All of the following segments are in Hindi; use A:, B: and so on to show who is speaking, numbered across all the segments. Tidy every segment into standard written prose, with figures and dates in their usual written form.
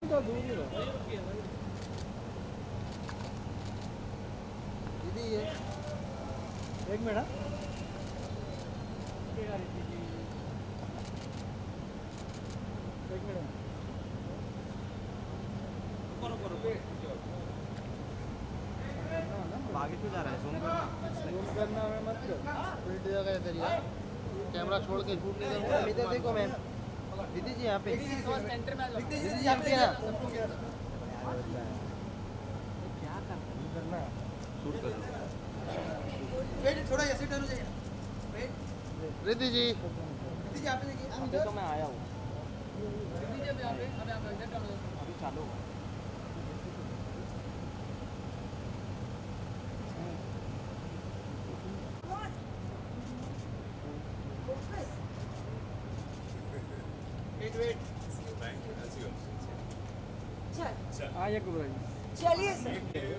A: दीदी ये एक मिनट
B: आगे क्यों जा रहा है?
A: जूम करना हमें मत कर उल्ट जगह है तेरी कैमरा छोड़ के शूट नहीं करूँगा। इधर देखो मैम दीदी जी यहाँ पे दीदी जी यहाँ पे ना क्या करना
B: शूट कर लो।
A: वेट थोड़ा ऐसे टर्न हो जाइए वेट दीदी जी यहाँ पे देखिए
B: अभी तो मैं आया हूँ।
A: दीदी जी यहाँ पे इधर टर्न
B: अभी चालू होगा।
A: वेट
C: आइए कुबरा जी।
D: चलिए सर।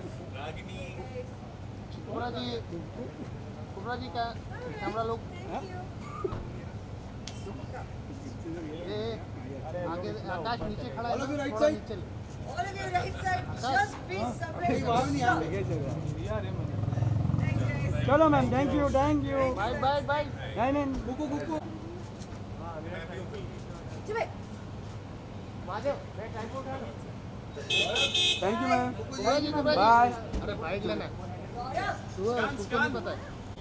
A: कुबरा जी का कैमरा लोग आगे आकाश नीचे खड़ा है right side
D: All of you right side, just be separate.
C: चलो ma'am, thank you
A: bye bye bye
C: नहीं नहीं
D: चले।
C: Thank you ma'am,
A: bye. अरे बाइक लेना उसको नहीं पता है।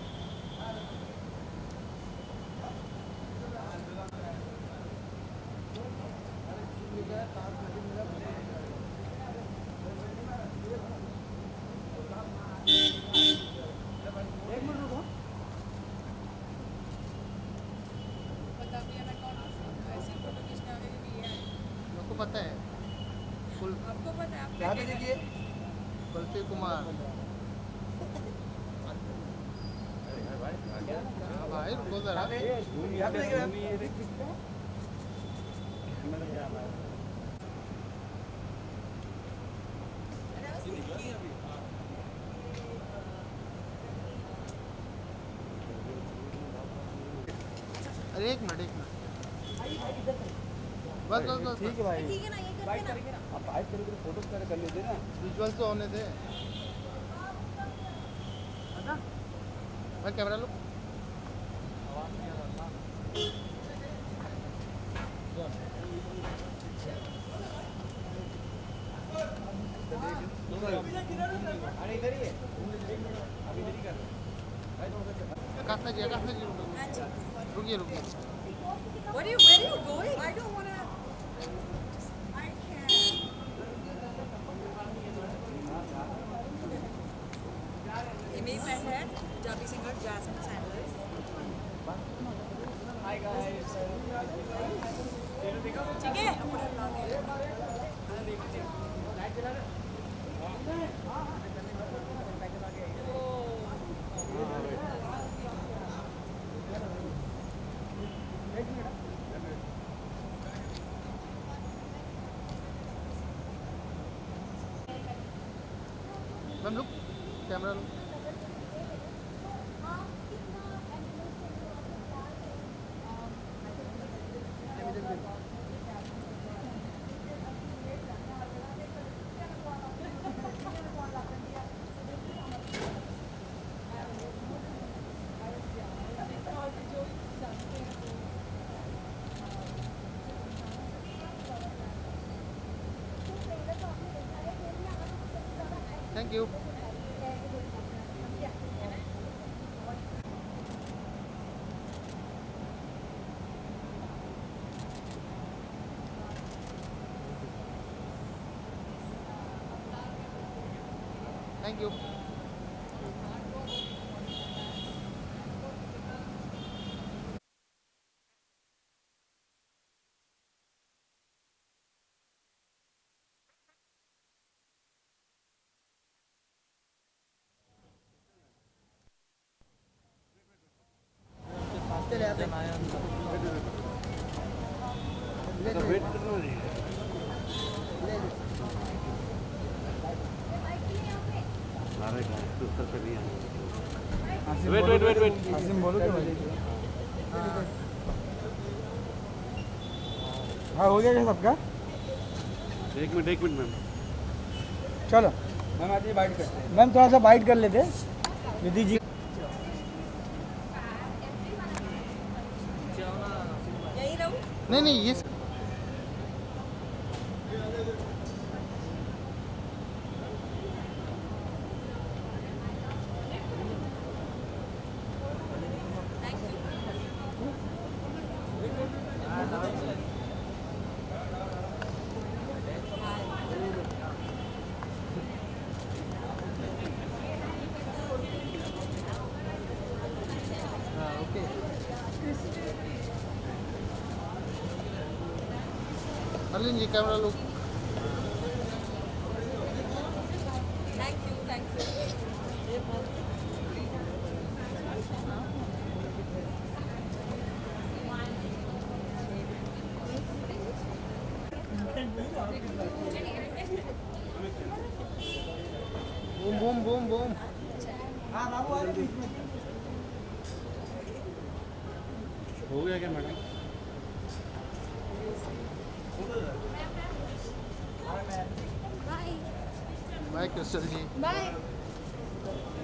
A: पता है
D: आपको पता है आप
A: क्या भी देखिए कुल्फी कुमार भाई रुको जरा अरे एक मिनट बस बस बस
C: ठीक है भाई,
D: ठीक है ना, ये करके ना।
C: आप बाइक करके फोटो कर लेते ना।
A: विजुअल तो होने थे भाई कैमरा लो आकाश जी रुकिए
D: Where are you going? I don't want to. I can't. ये मेरी फ्रेंड है, Punjabi singer Jasmine Sandlas.
C: Hi guys.
D: ठीक है, अपना ब्लॉग है।
A: मैम लुक कैमरा लो thank you thank you
B: wait करना नहीं वेट
C: आसिम बोलो क्या भाई? हाँ हो गया क्या सबका?
B: एक मिनट मैम
C: चलो मैम आती बाइट करते हैं मैम थोड़ा सा बाइट कर लेते हैं विधि जी
D: यही रहूं?
A: नहीं नहीं ये ओके अर्लिन जी कैमरा लो
D: Thank you.
A: Boom boom boom boom
B: हो गया क्या madam
A: bye Crystal ji
D: Bye.